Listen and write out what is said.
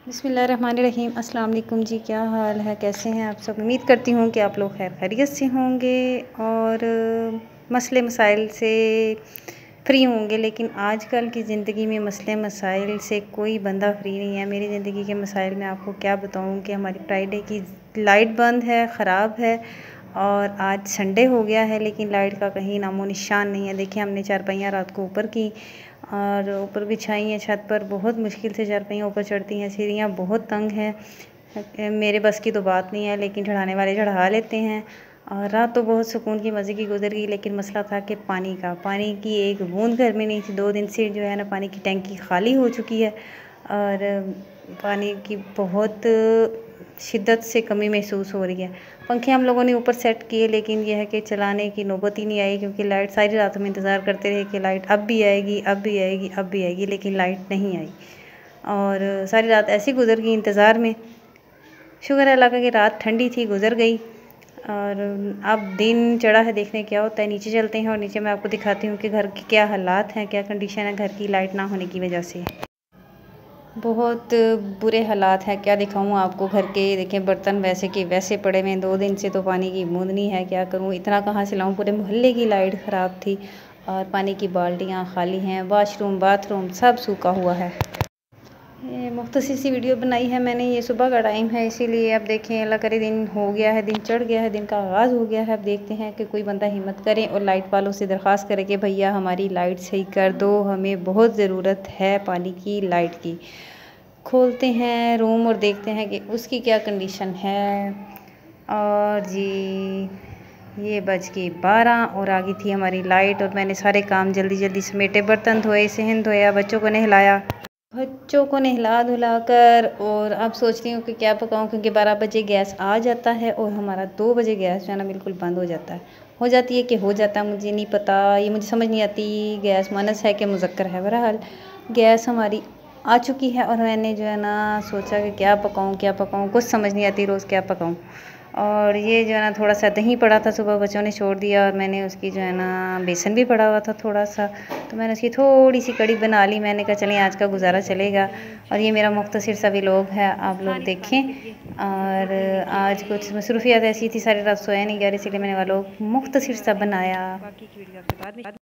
बिस्मिल्लाहिर्रहमानिर्रहीम। अस्सलाम वालेकुम जी, क्या हाल है, कैसे हैं आप सब। उम्मीद करती हूँ कि आप लोग खैर खैरियत से होंगे और मसले मसाइल से फ्री होंगे। लेकिन आजकल की ज़िंदगी में मसले मसाइल से कोई बंदा फ्री नहीं है। मेरी ज़िंदगी के मसाइल में आपको क्या बताऊँ कि हमारी फ्राइडे की लाइट बंद है, ख़राब है और आज संडे हो गया है लेकिन लाइट का कहीं नामो निशान नहीं है। देखिए, हमने चारपाइयाँ रात को ऊपर की और ऊपर बिछाई हैं छत पर। बहुत मुश्किल से चारपाइयाँ ऊपर चढ़ती हैं, सीढ़ियाँ बहुत तंग हैं। मेरे बस की तो बात नहीं है लेकिन चढ़ाने वाले चढ़ा लेते हैं। और रात तो बहुत सुकून की मज़े की गुजर गई, लेकिन मसला था कि पानी की एक बूंद घर में नहीं थी। 2 दिन से जो है ना पानी की टंकी खाली हो चुकी है और पानी की बहुत शिद्दत से कमी महसूस हो रही है। पंखे हम लोगों ने ऊपर सेट किए लेकिन यह है कि चलाने की नौबत ही नहीं आई, क्योंकि लाइट सारी रात हम इंतज़ार करते रहे कि लाइट अब भी आएगी, अब भी आएगी, अब भी आएगी, लेकिन लाइट नहीं आई और सारी रात ऐसी गुजर गई इंतज़ार में। शुक्र है अल्लाह का कि रात ठंडी थी, गुजर गई और अब दिन चढ़ा है, देखने क्या होता है। नीचे चलते हैं और नीचे मैं आपको दिखाती हूँ कि घर के क्या हालात हैं, क्या कंडीशन है घर की लाइट ना होने की वजह से। बहुत बुरे हालात हैं, क्या दिखाऊँ आपको घर के। देखें, बर्तन वैसे के वैसे पड़े हुए हैं। 2 दिन से तो पानी की बूंद नहीं है, क्या करूँ, इतना कहाँ से लाऊँ। पूरे मोहल्ले की लाइट ख़राब थी और पानी की बाल्टियाँ खाली हैं, वाशरूम बाथरूम सब सूखा हुआ है। ये मुख्तसर सी वीडियो बनाई है मैंने, ये सुबह का टाइम है इसीलिए। अब देखें, अल्लाह करे दिन हो गया है, दिन चढ़ गया है, दिन का आगाज़ हो गया है। अब देखते हैं कि कोई बंदा हिम्मत करे और लाइट वालों से दरख्वास्त करे कि भैया हमारी लाइट सही कर दो, हमें बहुत ज़रूरत है पानी की, लाइट की। खोलते हैं रूम और देखते हैं कि उसकी क्या कंडीशन है। और जी ये बज के 12 और आ गई थी हमारी लाइट और मैंने सारे काम जल्दी जल्दी समेटे, बर्तन धोए, सहन धोया, बच्चों को नहला धुला कर और अब सोचती हूँ कि क्या पकाऊँ, क्योंकि 12 बजे गैस आ जाता है और हमारा 2 बजे गैस जो है ना बिल्कुल बंद हो जाता है। हो जाती है कि हो जाता है, मुझे नहीं पता, ये मुझे समझ नहीं आती गैस मानस है कि मुज़क्कर है। बहरहाल गैस हमारी आ चुकी है और मैंने जो है ना सोचा कि क्या पकाऊँ, कुछ समझ नहीं आती रोज़ क्या पकाऊँ। और ये जो है ना थोड़ा सा दही पड़ा था, सुबह बच्चों ने छोड़ दिया और मैंने उसकी जो है ना बेसन भी पड़ा हुआ था थोड़ा सा, तो मैंने उसकी थोड़ी सी कड़ी बना ली। मैंने कहा चलें आज का गुजारा चलेगा। और ये मेरा मुख्तसर सा व्लॉग है, आप लोग देखें। और आज कुछ मसरूफियत ऐसी थी, सारी रात सोया नहीं गया, इसीलिए मैंने व्लॉग मुख्तसर सा बनाया।